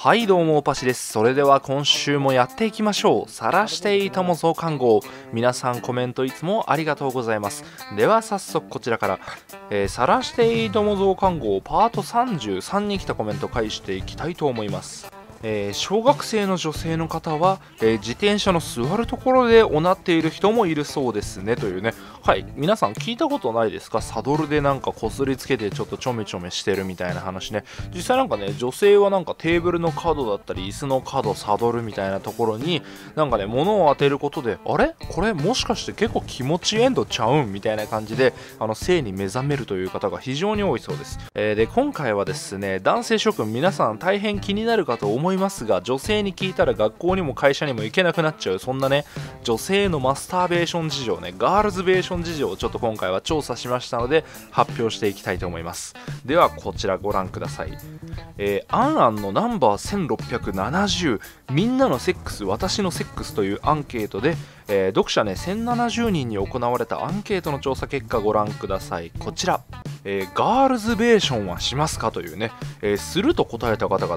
はいどうもおぱしです。それでは今週もやっていきましょう。晒していたも増刊号。皆さんコメントいつもありがとうございます。では早速こちらから、晒していたも増刊号パート33に来たコメント返していきたいと思います。小学生の女性の方は、自転車の座るところでおなっている人もいるそうですねというね。はい、皆さん聞いたことないですか？サドルでなんかこすりつけてちょっとちょめちょめしてるみたいな話ね。実際なんかね、女性はなんかテーブルの角だったり椅子の角、サドルみたいなところになんかね、物を当てることで、あれこれもしかして結構気持ちいいんとちゃうんみたいな感じで性に目覚めるという方が非常に多いそうです。で今回はですね、男性諸君皆さん大変気になるかと思いますが、女性に聞いたら学校にも会社にも行けなくなっちゃう、そんなね女性のマスターベーション事情ね、ガールズベーション事情をちょっと今回は調査しましたので発表していきたいと思います。ではこちらご覧ください。アンアンのナンバー1670みんなのセックス私のセックスというアンケートで、読者ね1070人に行われたアンケートの調査結果ご覧ください。こちら、ガールズベーションはしますかというね、すると答えた方が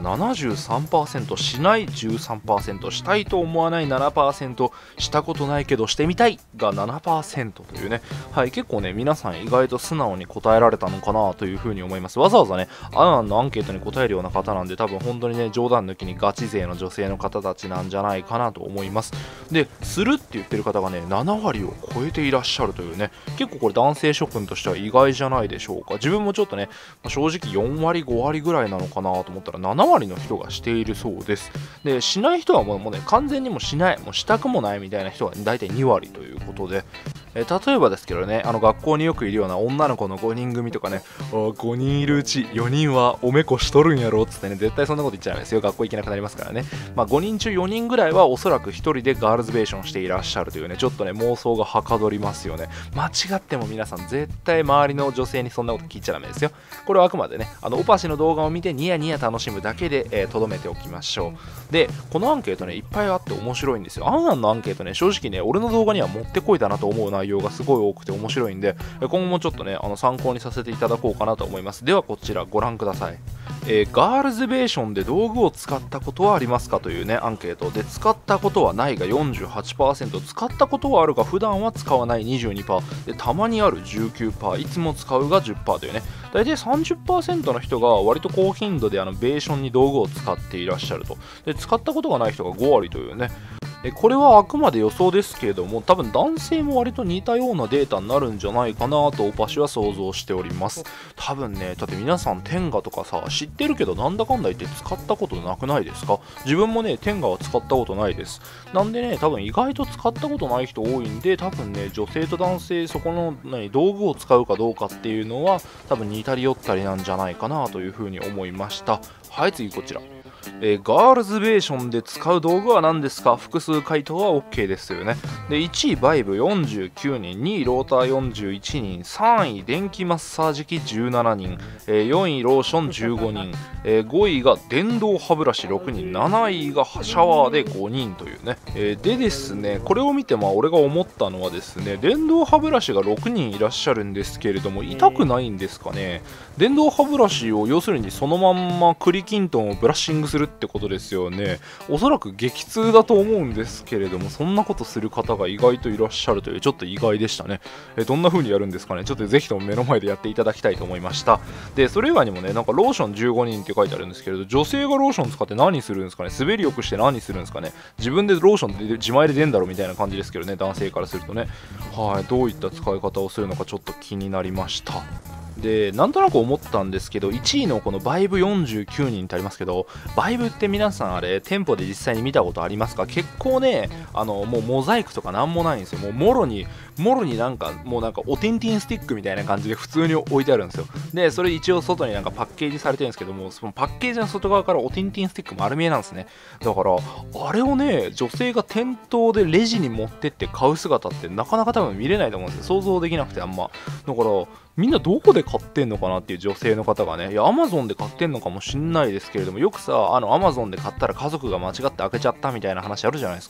73%、 しない 13%、 したいと思わない 7%、 したことないけどしてみたいが 7% というね、はい、結構ね皆さん意外と素直に答えられたのかなというふうに思います。わざわざねアンのアンケートに答えるような方なんで、多分本当にね冗談抜きにガチ勢の女性の方たちなんじゃないかなと思います。で、するって言ってる方がね7割を超えていらっしゃるというね、結構これ男性諸君としては意外じゃないでしょうか。自分もちょっとね正直4割5割ぐらいなのかなと思ったら7割の人がしているそうです。で、しない人はもうね完全にもうしない、もうしたくもないみたいな人が大体2割ということで、例えばですけどね、学校によくいるような女の子の5人組とかね、5人いるうち4人はおめこしとるんやろっつってね、絶対そんなこと言っちゃうんですよ。学校行けなくなりますからね。5人中4人ぐらいはおそらく1人でガールズベーションしていらっしゃるというね、ちょっとね妄想がはかどりますよね。間違っても皆さん絶対周りの女性にそんなこと聞いちゃダメですよ。これはあくまでねオパシの動画を見てニヤニヤ楽しむだけでとどめておきましょう。で、このアンケートねいっぱいあって面白いんですよ。アンアンのアンケートね、正直ね俺の動画にはもってこいだなと思う内容がすごい多くて面白いんで、今後もちょっとね参考にさせていただこうかなと思います。ではこちらご覧ください。ガールズベーションで道具を使ったことはありますかというねアンケートで、使ったことはないが 48%、 使ったことはあるが普段は使わない 22%、 でたまにある 19%、 いつも使うが 10% というね、大体 30% の人が割と高頻度でベーションに道具を使っていらっしゃると。で、使ったことがない人が5割というね、これはあくまで予想ですけれども、多分男性も割と似たようなデータになるんじゃないかなとおぱしは想像しております。多分ね、だって皆さんテンガとかさ知ってるけどなんだかんだ言って使ったことなくないですか？自分もねテンガは使ったことないです。なんでね多分意外と使ったことない人多いんで、多分ね女性と男性そこの道具を使うかどうかっていうのは多分似たり寄ったりなんじゃないかなというふうに思いました。はい、次こちら。ガールズベーションで使う道具は何ですか？複数回答は OK ですよね。で、1位バイブ49人、2位ローター41人、3位電気マッサージ機17人、4位ローション15人、5位が電動歯ブラシ6人、7位がシャワーで5人というね。でですね、これを見て俺が思ったのはですね、電動歯ブラシが6人いらっしゃるんですけれども、痛くないんですかね？電動歯ブラシを要するにそのまんま栗きんとんをブラッシングするってことですよね。おそらく激痛だと思うんですけれども、そんなことする方が意外といらっしゃるという、ちょっと意外でしたね。どんな風にやるんですかね？ちょっとぜひとも目の前でやっていただきたいと思いました。で、それ以外にもね、なんかローション15人って書いてあるんですけれど、女性がローション使って何するんですかね？滑りよくして何するんですかね？自分でローションで自前で出んだろみたいな感じですけどね、男性からするとね。はい、どういった使い方をするのかちょっと気になりました。で、なんとなく思ったんですけど、1位のこのバイブ49人ってありますけど、バイブって皆さんあれ店舗で実際に見たことありますか？結構ねもうモザイクとかなんもないんですよ。もうもろになんかおティンティンスティックみたいな感じで普通に置いてあるんですよ。で、それ一応外になんかパッケージされてるんですけども、そのパッケージの外側からおティンティンスティック丸見えなんですね。だからあれをね女性が店頭でレジに持ってって買う姿ってなかなか多分見れないと思うんですよ。想像できなくてあんま。だからみんなどこで買ってんのかなっていう女性の方がね、いや、アマゾンで買ってんのかもしんないですけれども、よくさ、アマゾンで買ったら家族が間違って開けちゃったみたいな話あるじゃないですか。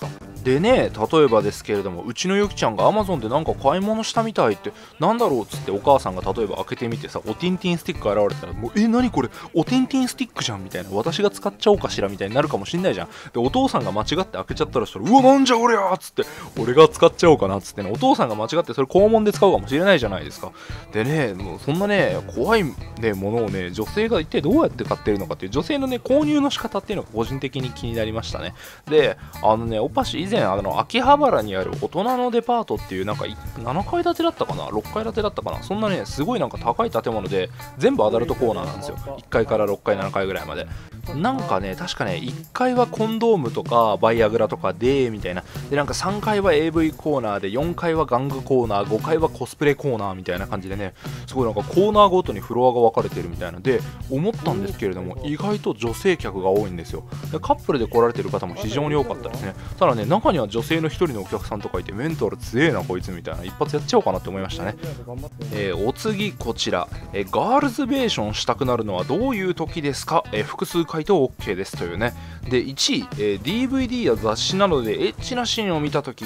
でね、例えばですけれども、うちのゆきちゃんが Amazon でなんか買い物したみたいって、なんだろうっつってお母さんが例えば開けてみてさ、おティンティンスティック現れたら、もう何これおティンティンスティックじゃんみたいな、私が使っちゃおうかしらみたいになるかもしんないじゃん。でお父さんが間違って開けちゃったらしたら、うわなんじゃこりゃーっつって、俺が使っちゃおうかなっつってね、お父さんが間違ってそれ肛門で使うかもしれないじゃないですか。でね、もうそんなね怖い、ね、ものをね、女性が一体どうやって買ってるのかっていう、女性のね購入の仕方っていうのが個人的に気になりましたね。でおぱし以前秋葉原にある大人のデパートっていう、なんか7階建てだったかな、6階建てだったかな、そんなねすごいなんか高い建物で、全部アダルトコーナーなんですよ。1階から6階7階ぐらいまで。なんかね確かね1階はコンドームとかバイアグラとかでみたいな、でなんか3階は AV コーナーで、4階は玩具コーナー、5階はコスプレコーナーみたいな感じでね、すごいなんかコーナーごとにフロアが分かれてるみたいなので、思ったんですけれども、意外と女性客が多いんですよ。でカップルで来られてる方も非常に多かったですね。ただね、中には女性の1人のお客さんとかいて、メンタル強えなこいつみたいな、一発やっちゃおうかなって思いましたね。お次こちら、ガールズベーションしたくなるのはどういう時ですか、複数回答 OK ですというね。で1位、DVD や雑誌などでエッチなシーンを見た時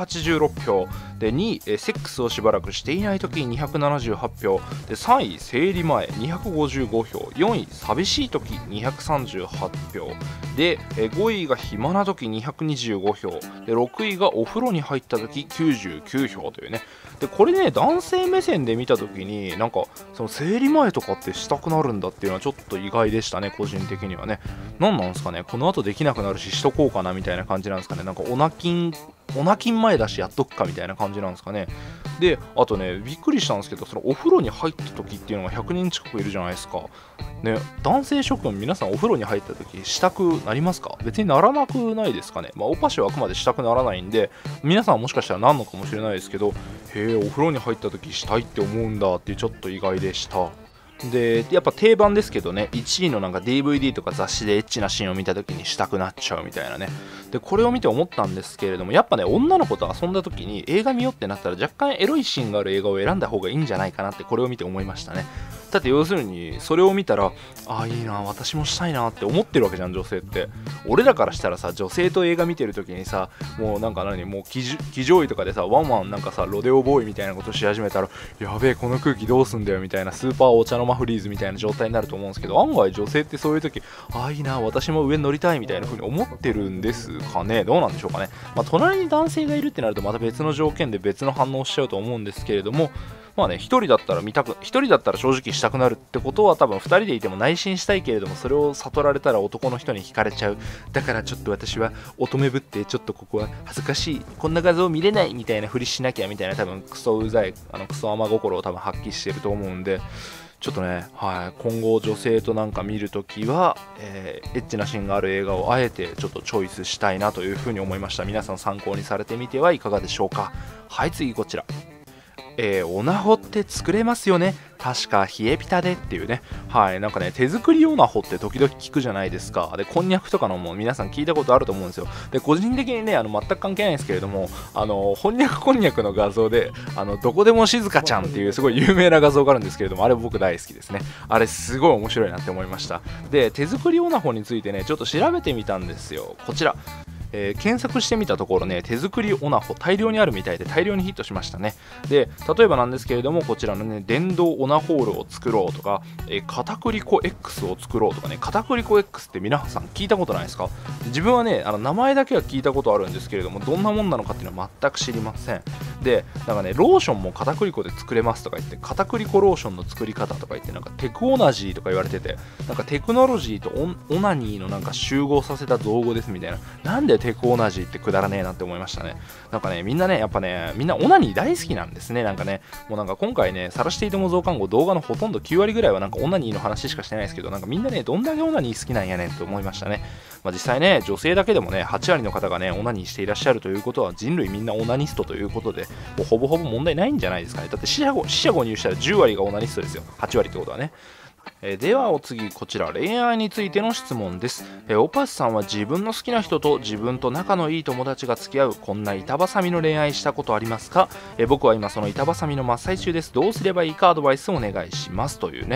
286票で、2位、セックスをしばらくしていない時278票で、3位生理前255票、4位寂しい時238票で、5位が暇な時225票で、6位がお風呂に入った時99票というね。でこれね、男性目線で見た時になんかその生理前とかってしたくなるんだっていうのはちょっと意外でしたね、個人的にはね。何なんですかね、この後できなくなるししとこうかなみたいな感じなんですかね。なんかオナキン前だしやっとくかみたいな感じなんですかね。であとね、びっくりしたんですけど、そのお風呂に入った時っていうのが100人近くいるじゃないですかね。男性諸君、皆さんお風呂に入った時したくなりますか？別にならなくないですかね。おぱしはあくまでしたくならないんで、皆さんはもしかしたらなんのかもしれないですけど、へえお風呂に入った時したいって思うんだっていう、ちょっと意外でした。でやっぱ定番ですけどね、1位のなんか DVD とか雑誌でエッチなシーンを見た時にしたくなっちゃうみたいなね。でこれを見て思ったんですけれども、やっぱね女の子と遊んだ時に映画見ようってなったら、若干エロいシーンがある映画を選んだ方がいいんじゃないかなって、これを見て思いましたね。だって要するにそれを見たら、ああいいな私もしたいなって思ってるわけじゃん、女性って。俺らからしたらさ、女性と映画見てる時にさ、もうなんかもう騎乗位とかでさ、ワンワンなんかさロデオボーイみたいなことし始めたら、やべえこの空気どうすんだよみたいな、スーパーお茶の間フリーズみたいな状態になると思うんですけど、案外女性ってそういう時、ああいいな私も上に乗りたいみたいな風に思ってるんですかね。どうなんでしょうかね。隣に男性がいるってなるとまた別の条件で別の反応しちゃうと思うんですけれども、1人だったら正直したくなるってことは、多分2人でいても内心したいけれども、それを悟られたら男の人に惹かれちゃう。だからちょっと私は乙女ぶって、ちょっとここは恥ずかしい、こんな画像見れないみたいなふりしなきゃみたいな、多分クソうざいクソ甘心を多分発揮してると思うんで、ちょっとね、今後女性となんか見るときは、エッチなシーンがある映画をあえてちょっとチョイスしたいなというふうに思いました。皆さん参考にされてみてはいかがでしょうか。次こちら。オナホって作れますよね、確か冷えピタでっていうね。なんかね、手作りオナホって時々聞くじゃないですか。でこんにゃくとかのも皆さん聞いたことあると思うんですよ。で個人的にね、全く関係ないんですけれども、こんにゃくこんにゃくの画像でどこでも静香ちゃんっていうすごい有名な画像があるんですけれども、あれ僕大好きですね。あれすごい面白いなって思いました。で手作りオナホについてね、ちょっと調べてみたんですよ。こちら検索してみたところね、手作りオナホ大量にあるみたいで大量にヒットしましたね。で例えばなんですけれども、こちらのね、電動オナホールを作ろうとか、片栗粉 X を作ろうとかね。片栗粉 X って皆さん聞いたことないですか？自分はね、名前だけは聞いたことあるんですけれども、どんなもんなのかっていうのは全く知りません。でなんかね、ローションも片栗粉で作れますとか言って、片栗粉ローションの作り方とか言って、なんかテクオナジーとか言われてて、なんかテクノロジーとオナニーのなんか集合させた造語ですみたいな。なんでテクオナジーってくだらねえなって思いましたね。なんかね、みんなね、やっぱね、みんなオナニー大好きなんですね。なんかね、もうなんか今回ね、晒していても増刊号動画のほとんど9割ぐらいはなんかオナニーの話しかしてないですけど、なんかみんなね、どんだけオナニー好きなんやねんって思いましたね。実際ね、女性だけでもね、8割の方がね、オナニーしていらっしゃるということは、人類みんなオナニストということで、もうほぼほぼ問題ないんじゃないですかね。だって四捨五入したら10割がオナニストですよ。8割ってことはね。ではお次、こちら恋愛についての質問です。オパスさんは自分の好きな人と自分と仲のいい友達が付き合うこんな板挟みの恋愛したことありますか？僕は今その板挟みの真っ最中です。どうすればいいかアドバイスお願いしますというね。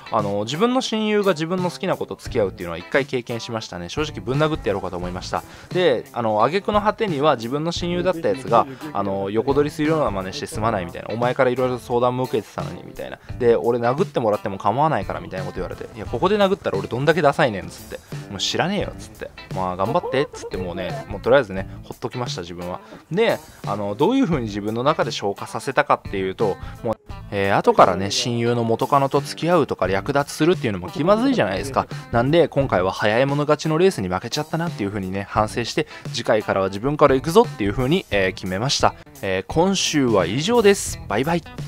自分の親友が自分の好きな子と付き合うっていうのは一回経験しましたね。正直ぶん殴ってやろうかと思いました。で挙句の果てには自分の親友だったやつが横取りするような真似してすまないみたいな、お前からいろいろ相談も受けてたのにみたいな、で俺殴ってもらっても構わないからみたいなこと言われて、いやここで殴ったら俺どんだけダサいねんっつって、もう知らねえよっつって、まあ頑張ってっつって、もうね、もうとりあえずねほっときました自分は。でどういう風に自分の中で消化させたかっていうと、もう後からね親友の元カノと付き合うとか略奪するっていうのも気まずいじゃないですか。なんで今回は早い者勝ちのレースに負けちゃったなっていう風にね反省して、次回からは自分から行くぞっていう風に、決めました。今週は以上です。バイバイ。チ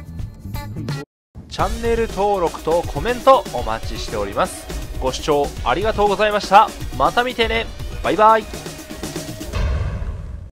ャンネル登録とコメントお待ちしております。ご視聴ありがとうございました。また見てね。バイバイ。